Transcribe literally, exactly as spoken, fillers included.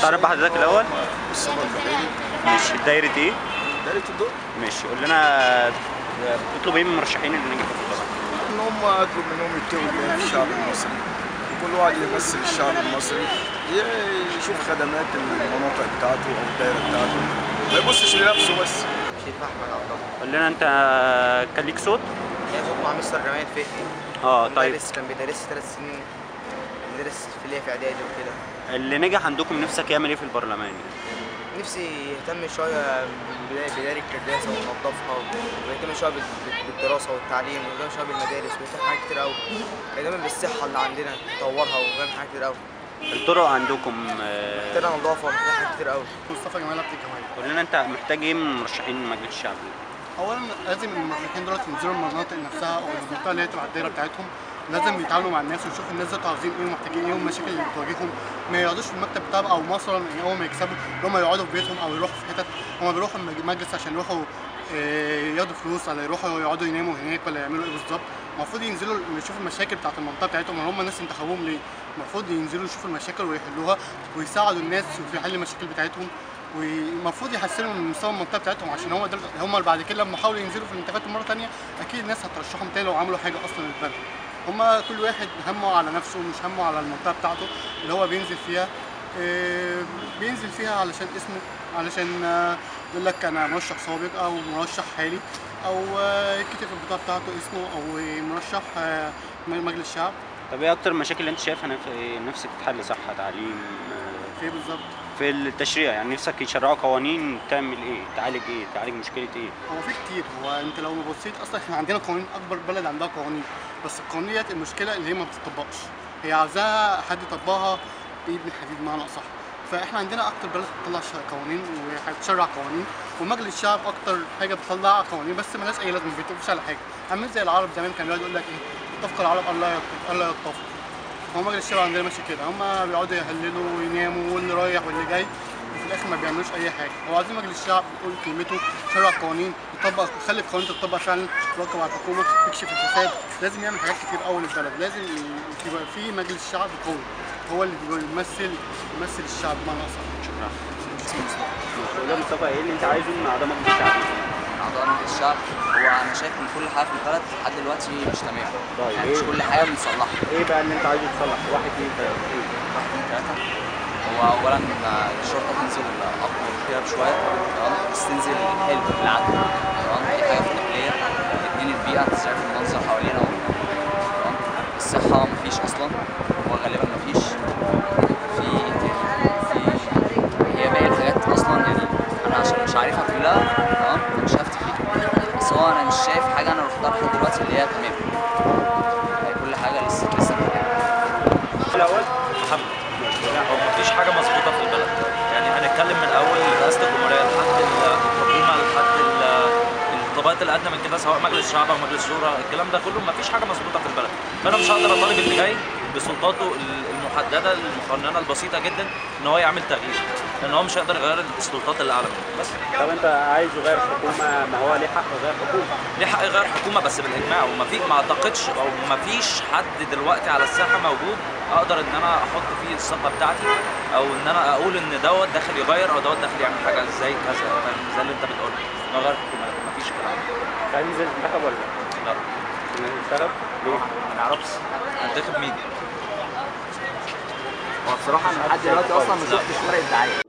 تعرف بحضرتك الاول؟ مصطفى الدائري. ماشي، دايره ايه؟ دايرة الضوء. ماشي، قول لنا بتطلب ايه من المرشحين اللي نجحوا في البلد؟ ان هم اطلب منهم يتقوا الله في الشعب المصري، وكل واحد يمثل الشعب المصري يشوف خدمات المناطق بتاعته او الدايره بتاعته، ما يبصش لنفسه بس. شريف احمد عبد الله. قول لنا انت كان ليك صوت؟ كان صوت مع مستر جمال فهمي. اه طيب. مدرس كان بيدرس ثلاث سنين، بيدرس في اللي في اعدادي وكده. اللي نجح عندكم نفسك يعمل ايه في البرلمان؟ نفسي يهتم شويه بداية الكرداسه وينظفها، ويهتم شويه بالدراسه والتعليم، ويهتم شويه بالمدارس، ويهتم حاجات كتير قوي. يهتم بالصحه اللي عندنا يطورها ويعمل حاجات كتير قوي. الطرق عندكم محتاجه نظافه ومحتاجه حاجات كتير قوي. مصطفى جمال عبد الجواد. قول لنا انت محتاج ايه من مرشحين مجلس الشعب؟ اولا لازم المرشحين دول ينزلوا المناطق نفسها او المنطقه اللي هي تبع الدايره بتاعتهم، لازم يتعاملوا مع الناس ويشوفوا الناس دول عاوزين ايه ومحتاجين ايه والمشاكل اللي بتواجههم. ما يقعدوش في المكتب بتاعهم او مثلا اول ما يكسبوا هم يقعدوا في بيتهم او يروحوا في حتت. هم بيروحوا المجلس عشان يروحوا ياخدوا فلوس، ولا يروحوا يقعدوا يناموا هناك، ولا يعملوا ايه بالظبط. المفروض ينزلوا يشوفوا المشاكل بتاعت المنطقه بتاعتهم، هم الناس انتخبوهم ليه؟ المفروض ينزلوا يشوفوا المشاكل ويحلوها ويساعدوا الناس في حل المشاكل بتاعتهم، والمفروض يحسنوا من مستوى المنطقه بتاعتهم، عشان هم دول هم اللي بعد كده لما يحاولوا ينزلوا في الانتخابات مره ثانيه اكيد الناس هترشحهم تاني لو عملوا حاجه اصلا للبلد. هم كل واحد همه على نفسه مش همه على المنطقه بتاعته اللي هو بينزل فيها. بينزل فيها علشان اسمه، علشان يقول لك انا مرشح سابق او مرشح حالي، او يكتب في البطاقه بتاعته اسمه، او مرشح مجلس الشعب. طب ايه اكتر المشاكل اللي انت شايفها نفسك تتحل؟ صحه، تعليم، في بالظبط في التشريع، يعني نفسك يشرعوا قوانين تعمل ايه؟ تعالج ايه؟ تعالج مشكله ايه؟ هو في كتير. هو انت لو بصيت اصلا احنا عندنا قوانين، اكبر بلد عندها قوانين، بس القوانين ديت المشكله اللي هي ما بتطبقش، هي عاوزاها حد يطبقها بايد من حديد بمعنى اصح. فاحنا عندنا اكتر بلد بتطلع قوانين وبتشرع قوانين، ومجلس الشعب اكتر حاجه بتطلع قوانين بس مالهاش اي لازمه، ما بيتفقش على حاجه. عامل زي العرب زمان كان بيقعد يقول لك ايه؟ اتفق العرب الا الا يتفقوا. هو مجلس الشعب عندنا ماشي كده، هم بيقعدوا يهللوا ويناموا واللي رايح واللي جاي، وفي الاخر ما بيعملوش اي حاجه. هو عايزين مجلس الشعب يقول كلمته، يشرع قوانين، يطبق، يخلي القوانين تطبق فعلا، يراقب على الحكومه، يكشف الفساد. لازم يعمل حاجات كتير قوي للبلد. لازم يبقى في مجلس شعب قوي هو اللي بيمثل يمثل الشعب بمعنى اصح. شكرا. يا مصطفى، ايه اللي انت عايزه من اعضاء مجلس الشعب؟ اعضاء مجلس الشعب هو انا شايف ان كل حاجه في البلد لحد دلوقتي مش تمام. طيب يعني إيه؟ مش كل حاجه بنصلحها. ايه بقى اللي انت عايزه يتصلح؟ واحد اثنين ثلاثه. واحد اتنين تلاته. هو اولا الشرطه تنزل اقوى كده بشويه، تمام، بس تنزل حلو بالعدل، تمام، دي حاجه في النقليه. اتنين البيئه، تسعير المنظر حوالينا اهو، تمام. الصحه مفيش اصلا، هو غالبا مفيش. في في هي باقي الحاجات اصلا يعني انا عشان مش عارفها كلها، تمام، مش هفتي فيها، بس هو انا مش شايف حاجه انا رحتها لحد دلوقتي اللي هي تمام. هي كل حاجه لسه لسه الاول محمد. هو مفيش حاجه مظبوطه في البلد، يعني هنتكلم من اول رئاسه الجمهوريه لحد الحكومه لحد الطبقات الادنى من كده، سواء مجلس شعب او مجلس شورى، الكلام ده كله مفيش حاجه مظبوطه في البلد. فانا مش هقدر اطالب اللي جاي بسلطاته المحدده المقننه البسيطه جدا ان هو يعمل تغيير، لان هو مش هيقدر يغير السلطات اللي اعلى منه. بس طب انت عايز يغير حكومه؟ ما هو ليه حق يغير حكومه، ليه حق يغير حكومه بس بالاجماع، وما في ما اعتقدش او ما فيش حد دلوقتي على الساحه موجود اقدر ان انا احط فيه الثقه بتاعتي، او ان انا اقول ان دوت داخل يغير او دوت داخل يعمل حاجه زي كذا، زي اللي انت بتقوله نغير حكومه. ما فيش كلام. هتنزل تنتخب ولا لا؟ لا. السبب ليه؟ ما نعرفش هنتخب مين. هو بصراحه انا لحد دلوقتي اصلا ما شفتش ورقه دعايه.